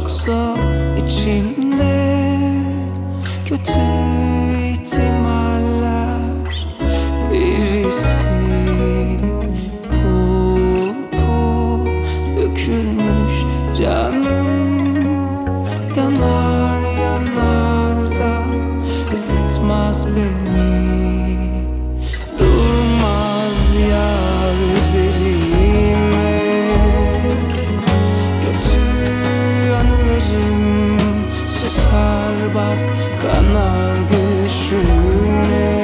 çok zor içimde kötü ihtimaller. Birisi pul pul dökülmüş canım, yanar yanar da ısıtmaz beni. Durmaz yar üzerime, kötü anılarım susar bak kanar gülüşüne.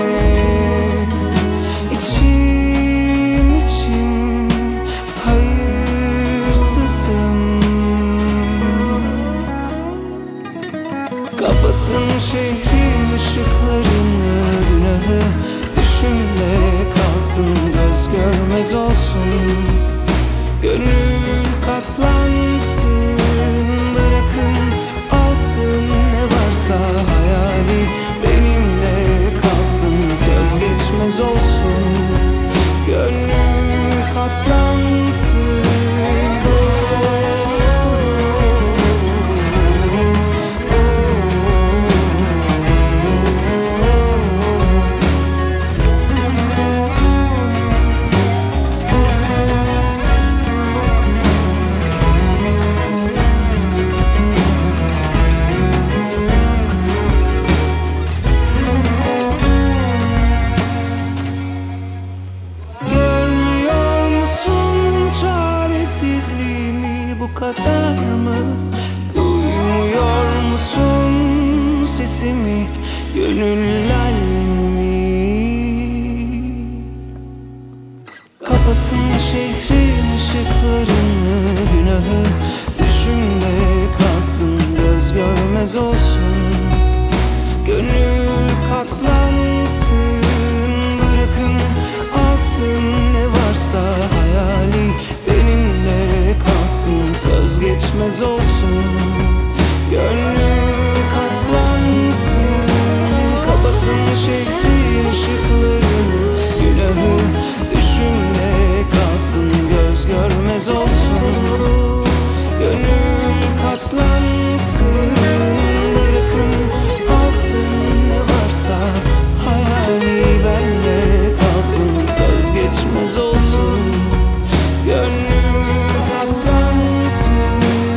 İçim içim hayırsızım. Kapatın şehrin ışıklarını, günahı düşümle kalsın, göz görmez olsun. Gönül katlansın, bırakın alsın ne varsa hayali, benimle kalsın, söz geçmez olsun. Gönül katlansın. Bu kadar mı? Duymuyor musun sesimi, gönüller mi? Kapatın şehrin ışıklarını, günahı düşümde kalsın, göz görmez olsun. Gönül katlansın, bırakın alsın ne varsa hayali, benimle kalsın, söz geçmez olsun. Gönül katlansın. Kapatın şehrin ışıklarını, günahı düşümle kalsın, göz görmez olsun. Gönül katlansın, bırakın alsın ne varsa hayali, benle kalsın, söz geçmez olsun. Gönül katlansın.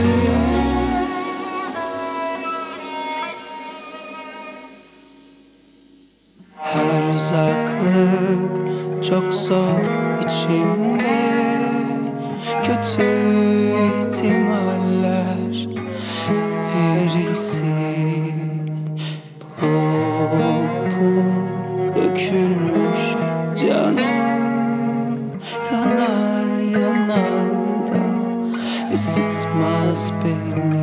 Her uzaklık çok zor içimde, kötü ihtimaller. Birisi pul pul dökülmüş canım, yanar yanar da ısıtmaz beni.